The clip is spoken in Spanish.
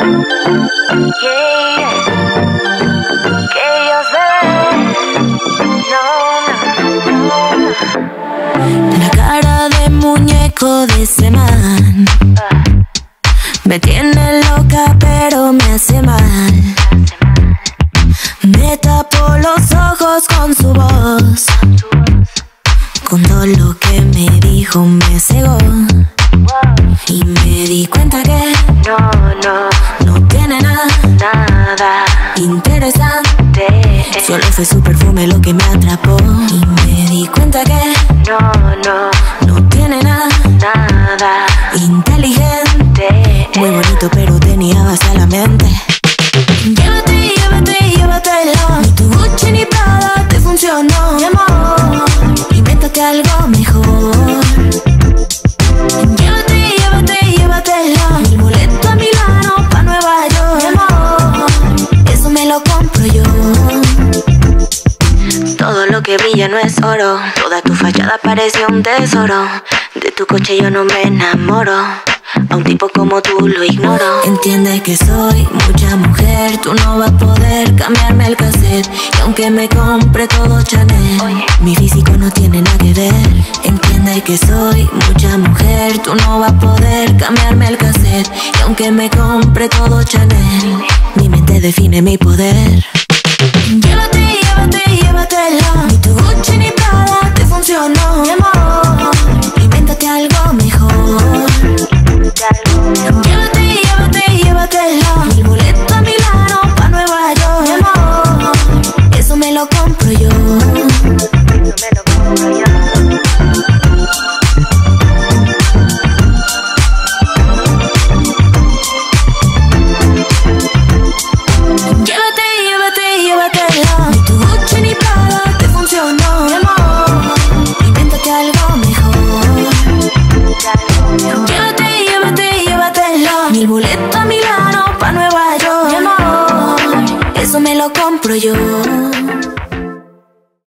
Que ellos ven, La cara de muñeco de ese man me tiene loca pero me hace mal. Me tapó los ojos con su voz, con todo lo que me dijo me cegó. Y me di cuenta que no tiene nada interesante. Solo fue su perfume lo que me atrapó. Y me di cuenta que no tiene nada inteligente. Muy bonito pero tenía vacía la mente. Llévate, llévate, llévatelo. Ni tu Gucci ni Prada te funcionó, mi amor. Invéntate algo mejor. Llévate, llévate, llévatelo. Mi boleto a Milano pa' Nueva York, mi amor. Eso me lo compro yo. Todo lo que brilla no es oro. Toda tu fachada parece un tesoro. De tu coche yo no me enamoro. A un tipo como tú lo ignoro. Entiende que soy mucha mujer. Tú no vas a poder cambiarme el cassette. Y aunque me compre todo Chanel, mi físico no tiene nada que ver. Entiende que soy mucha mujer. Tú no vas a poder cambiarme el cassette. Y aunque me compre todo Chanel, mi mente define mi poder. Llévate, llévate, llévatelo. Ni tu Gucci ni Prada te funcionó, mi amor. Invéntate algo mejor. Llévate, llévate, llévatelo. Mi boleto a Milano pa' Nueva York, mi amor. Eso me lo compro yo. Llévate, llévate, llévatelo. Ni tu Gucci ni Prada te funcionó, mi amor. Invéntate algo mejor. Llévate, llévate, llévatelo. Mi boleto a Milano pa' Nueva York, mi amor. Eso me lo compro yo.